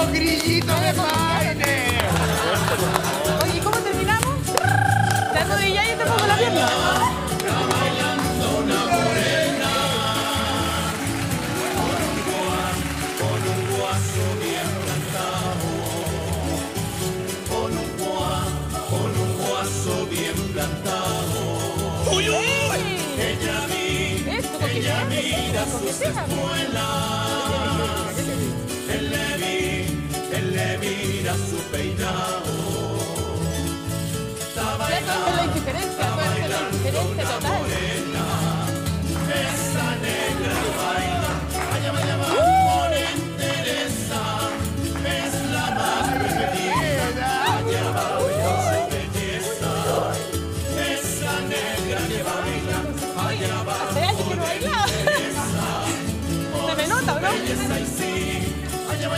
los grillitos de baile. Oye, ¿y cómo terminamos? Te arrodillas y te pongo la pierna. ¡Uy, uy! Ella mira sus espuelas. Él le mira su peinado. Ya, esa es la indiferencia, total.